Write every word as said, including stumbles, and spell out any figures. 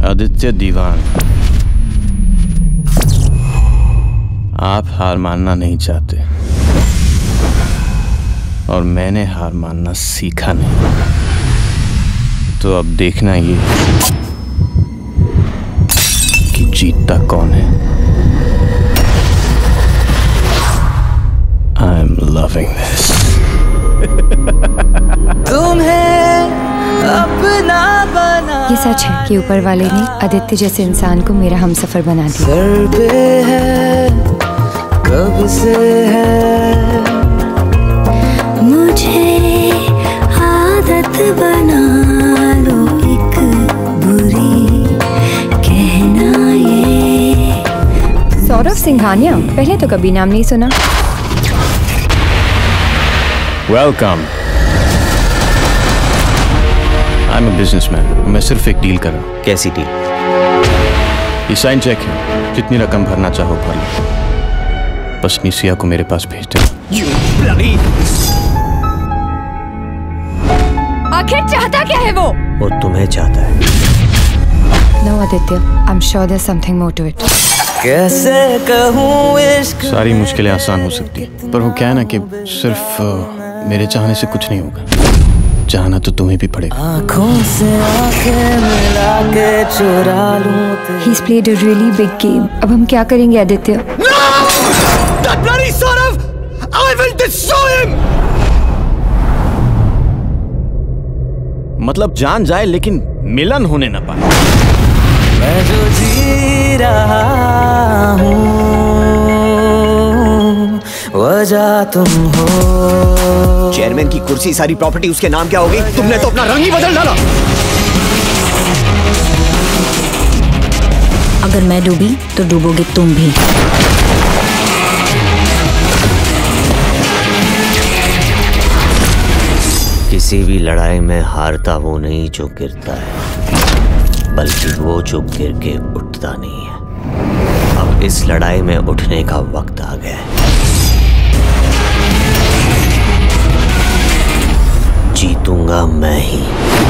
आदित्य दीवान, आप हार मानना नहीं चाहते और मैंने हार मानना सीखा नहीं। तो अब देखना ये कि जीतता कौन है। I am loving this. ये सच है कि ऊपर वाले ने आदित्य जैसे इंसान को मेरा हमसफर बना दिया। सर पे है, कब से है, मुझे आदत बना लो एक बुरी कहना ये। सौरभ सिंघानिया, पहले तो कभी नाम नहीं सुना। Welcome. I am a businessman. मैं सिर्फ एक डील कर रहा हूँ। कैसी डील? ये साइन चेक है, जितनी रकम भरना चाहो भर लो, बस निसिया को मेरे पास भेज दो। आखिर चाहता क्या है वो? वो तुम्हें चाहता है। No Aditya, I'm sure there's something more to it. कैसे कहूँ इश्क। सारी मुश्किलें आसान हो सकती है, पर वो क्या है ना कि सिर्फ uh, मेरे चाहने से कुछ नहीं होगा। चाहना तो तुम्हें भी पड़ेगा। आँखों से आँखें मिला के चुरा लूं। He's played a really big game. अब हम क्या करेंगे Aditya? No! That bloody son of! I will destroy him! मतलब जान जाए लेकिन मिलन होने न पाए। मैं जो जी रहा हूँ वजह तुम हो। चेयरमैन की कुर्सी, सारी प्रॉपर्टी उसके नाम क्या होगी? तुमने तो अपना रंग ही बदल डाला। अगर मैं डूबी तो डूबोगे तुम भी। किसी भी लड़ाई में हारता वो नहीं जो गिरता है, बल्कि वो जो गिर के उठता नहीं है। अब इस लड़ाई में उठने का वक्त आ गया है। जीतूंगा मैं ही।